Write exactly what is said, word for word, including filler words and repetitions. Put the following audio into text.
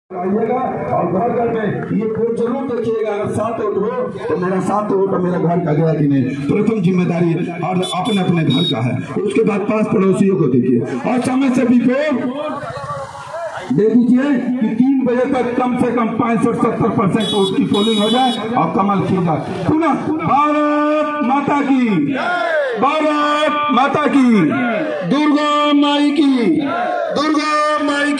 आइएगा और घर घर में ये वोट जरूर देखिएगा। अगर सात वोट हो तो मेरा सात वोट मेरा घर का गया कि नहीं। प्रथम जिम्मेदारी और अपने अपने घर का है। उसके बाद पास पड़ोसियों को देखिए और समय से भी दे दीजिए कि तीन बजे तक कम से कम पैंसठ सत्तर परसेंट वोट की पोलिंग हो जाए और कमल खिल जाए। पुनः भारत माता की, भारत माता की, दुर्गा माई की, दुर्गा माई